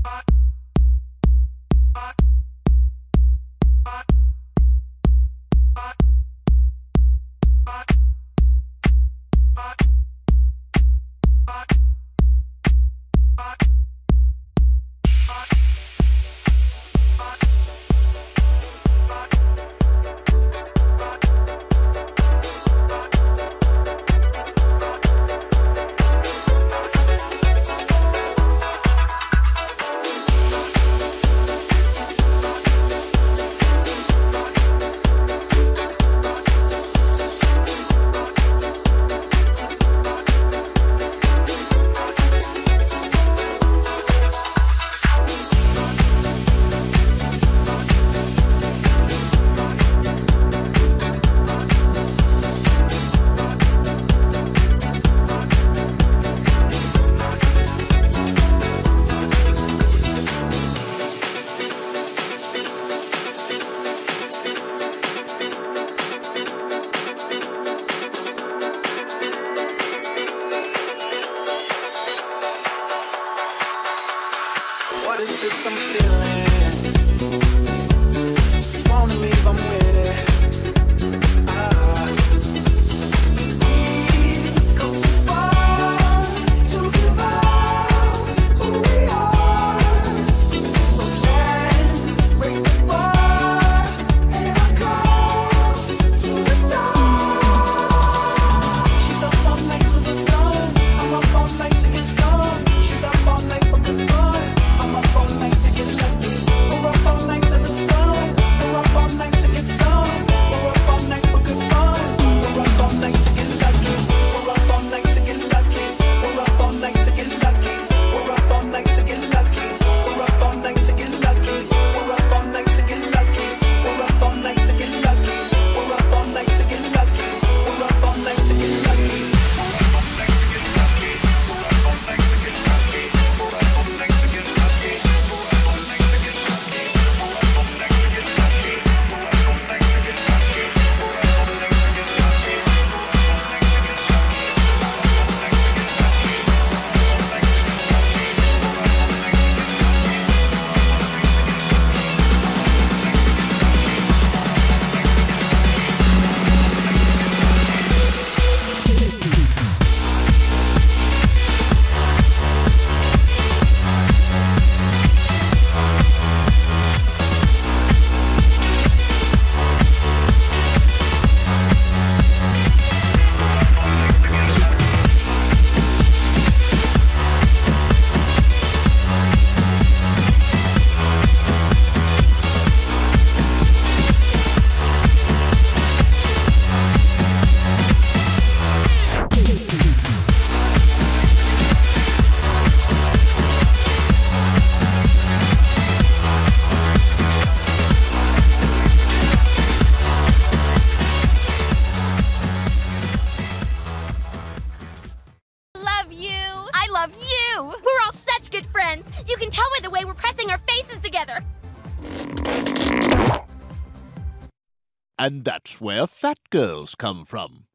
What is this I'm feeling? Wanna leave, I'm with it. We go too far to give up who we are. So let's raise the bar and our goals to the stars. She's up all night to the sun. I'm up all night to get some. She's up all night for good fun. I'm up all night to get lucky. We're up all night to the sun. We're up all night to get some. We're up all night for good fun. We're up all night to get lucky. We're up all night to get lucky. We're up all night to get lucky. We're up all night to get lucky. We're up all night to get lucky. We're up all night to get lucky. We're up all night to get lucky. We're up all night to get lucky. We're up all night to get lucky. Love you. I love you. We're all such good friends. You can tell by the way we're pressing our faces together. And that's where fat girls come from.